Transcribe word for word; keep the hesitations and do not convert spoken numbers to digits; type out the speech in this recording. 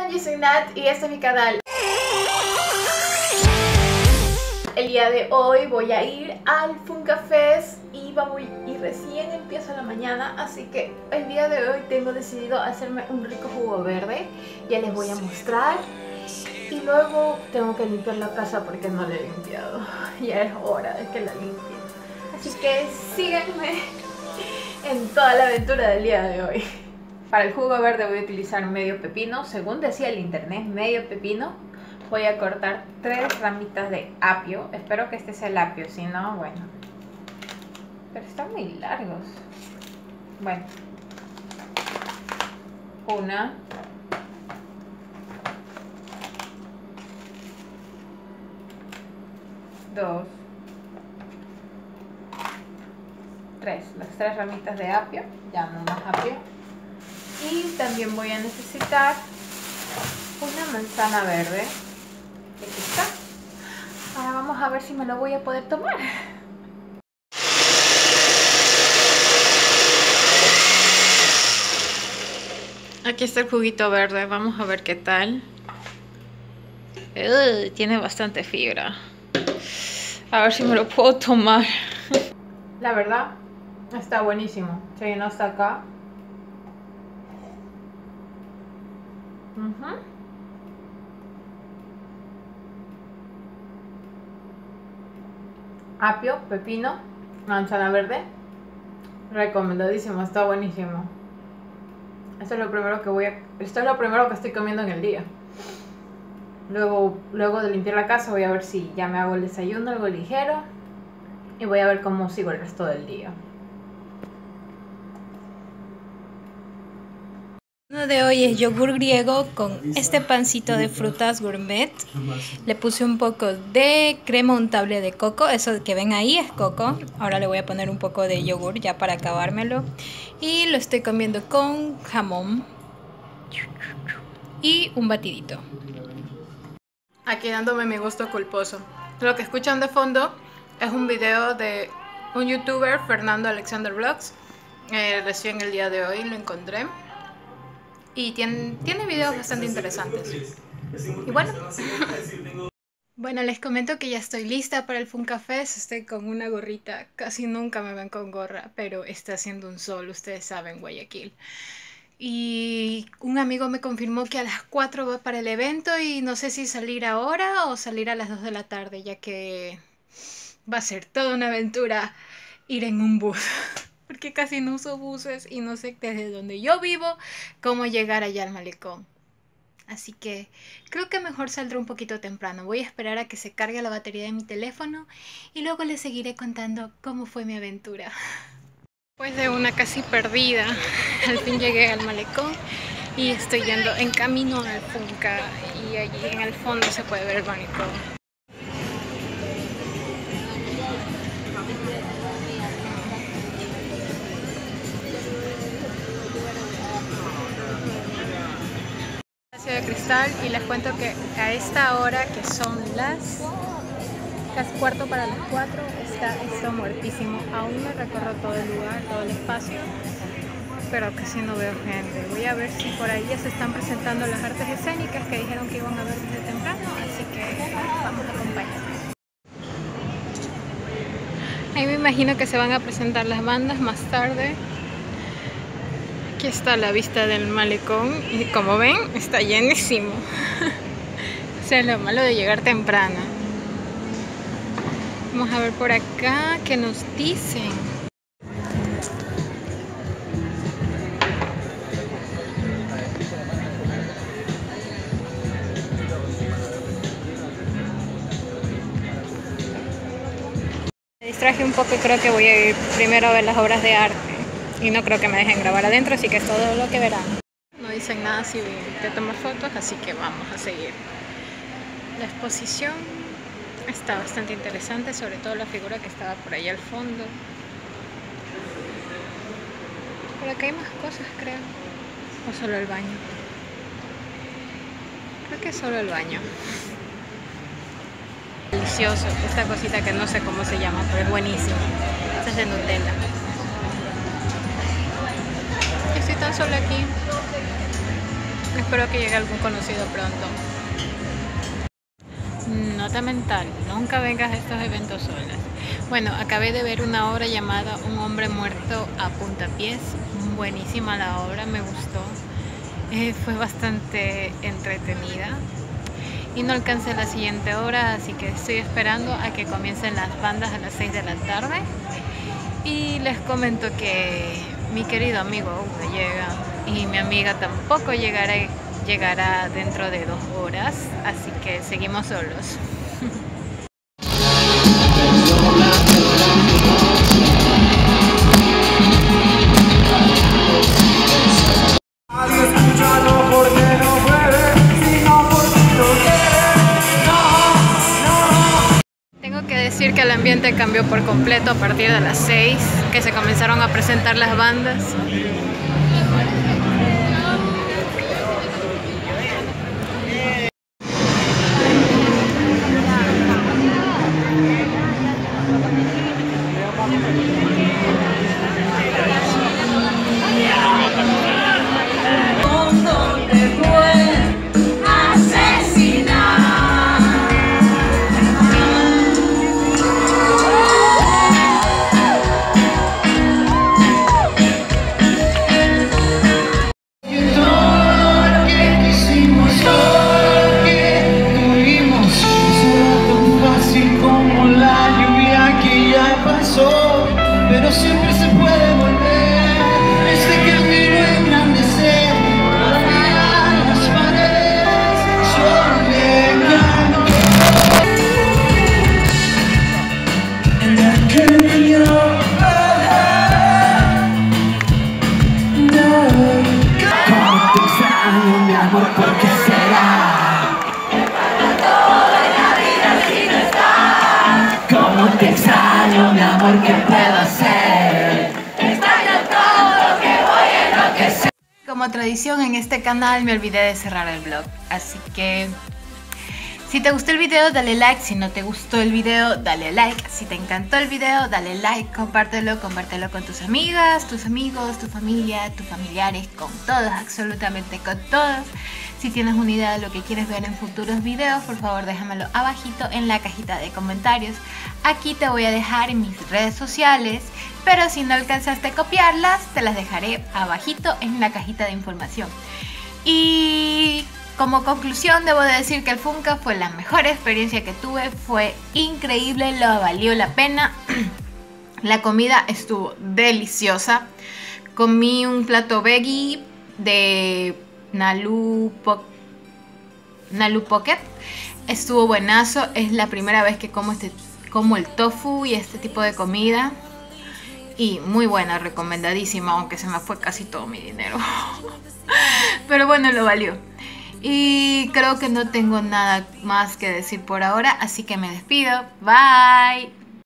Hola, yo soy Nat y este es mi canal. El día de hoy voy a ir al Funka Fest y, vamos, y recién empiezo la mañana, así que el día de hoy tengo decidido hacerme un rico jugo verde. Ya les voy a mostrar. Y luego tengo que limpiar la casa porque no la he limpiado. Ya es hora de que la limpie. Así que síganme en toda la aventura del día de hoy. Para el jugo verde voy a utilizar medio pepino. Según decía el internet, medio pepino. Voy a cortar tres ramitas de apio. Espero que este sea el apio, si no, bueno. Pero están muy largos. Bueno. Una. Dos. Tres. Las tres ramitas de apio. Ya no más apio. Y también voy a necesitar una manzana verde. Aquí está. Ahora vamos a ver si me lo voy a poder tomar. Aquí está el juguito verde. Vamos a ver qué tal. Ugh, tiene bastante fibra. A ver si me lo puedo tomar. La verdad, está buenísimo. Se llenó hasta acá. Uh-huh. Apio, pepino, manzana verde. Recomendadísimo, está buenísimo. Esto es lo primero que voy a... Esto es lo primero que estoy comiendo en el día. Luego, luego de limpiar la casa voy a ver si ya me hago el desayuno, algo ligero. Y voy a ver cómo sigo el resto del día. Uno de hoy es yogur griego con este pancito de frutas gourmet. Le puse un poco de crema untable de coco. Eso que ven ahí es coco. Ahora le voy a poner un poco de yogur ya para acabármelo. Y lo estoy comiendo con jamón y un batidito. Aquí dándome mi gusto culposo. Lo que escuchan de fondo es un video de un youtuber, Fernando Alexander Vlogs. Eh, recién el día de hoy lo encontré. Y tiene, tiene videos bastante interesantes. Y bueno. Bueno, les comento que ya estoy lista para el Funka Fest. Estoy con una gorrita. Casi nunca me ven con gorra, pero está haciendo un sol, ustedes saben, Guayaquil. Y un amigo me confirmó que a las cuatro va para el evento y no sé si salir ahora o salir a las dos de la tarde, ya que va a ser toda una aventura ir en un bus. Porque casi no uso buses y no sé desde donde yo vivo cómo llegar allá al malecón. Así que creo que mejor saldré un poquito temprano. Voy a esperar a que se cargue la batería de mi teléfono y luego les seguiré contando cómo fue mi aventura. Después de una casi perdida, al fin llegué al malecón y estoy yendo en camino al Funka y allí en el fondo se puede ver el malecón. De cristal y les cuento que a esta hora, que son las casi cuarto para las cuatro, está esto muertísimo. Aún me recorro todo el lugar, todo el espacio, pero casi no veo gente. Voy a ver si por ahí ya se están presentando las artes escénicas que dijeron que iban a ver desde temprano, así que vamos a acompañar. Ahí me imagino que se van a presentar las bandas más tarde. Aquí está la vista del malecón y como ven está llenísimo. O sea, lo malo de llegar temprano. Vamos a ver por acá qué nos dicen. Me distraje un poco y creo que voy a ir primero a ver las obras de arte. Y no creo que me dejen grabar adentro, así que es todo lo que verán. No dicen nada si te tomar fotos, así que vamos a seguir. La exposición está bastante interesante, sobre todo la figura que estaba por ahí al fondo. Por acá hay más cosas, creo. O solo el baño. Creo que es solo el baño. Delicioso, esta cosita que no sé cómo se llama, pero es buenísima. Esta es de Nutella. Estoy tan solo aquí. Espero que llegue algún conocido pronto. Nota mental, nunca vengas a estos eventos solas. Bueno, acabé de ver una obra llamada Un hombre muerto a puntapiés. Buenísima la obra, me gustó. Eh, fue bastante entretenida. Y no alcancé la siguiente hora, así que estoy esperando a que comiencen las bandas a las seis de la tarde. Y les comento que mi querido amigo aún no llega y mi amiga tampoco llegará, llegará dentro de dos horas, así que seguimos solos. Decir que el ambiente cambió por completo a partir de las seis, que se comenzaron a presentar las bandas. Pero siempre se puede volver. Este camino engrandecer. Todavía las paredes son de canto. En aquel yo, no. Como te extraño, mi amor, ¿por qué será? Que para todo en la vida si no está. Como te extraño, mi amor, ¿qué puedo hacer? Como tradición en este canal me olvidé de cerrar el vlog, así que si te gustó el video dale like, si no te gustó el video dale like, si te encantó el video dale like, compártelo, compártelo con tus amigas, tus amigos, tu familia, tus familiares, con todos, absolutamente con todos. Si tienes una idea de lo que quieres ver en futuros videos, por favor déjamelo abajito en la cajita de comentarios. Aquí te voy a dejar en mis redes sociales, pero si no alcanzaste a copiarlas, te las dejaré abajito en la cajita de información. Y como conclusión debo de decir que el Funka fue la mejor experiencia que tuve, fue increíble, lo valió la pena. La comida estuvo deliciosa. Comí un plato veggie de Nalu, po Nalu Pocket. Estuvo buenazo, es la primera vez que como, este, como el tofu y este tipo de comida. Y muy buena, recomendadísima, aunque se me fue casi todo mi dinero. Pero bueno, lo valió. Y creo que no tengo nada más que decir por ahora, así que me despido. Bye.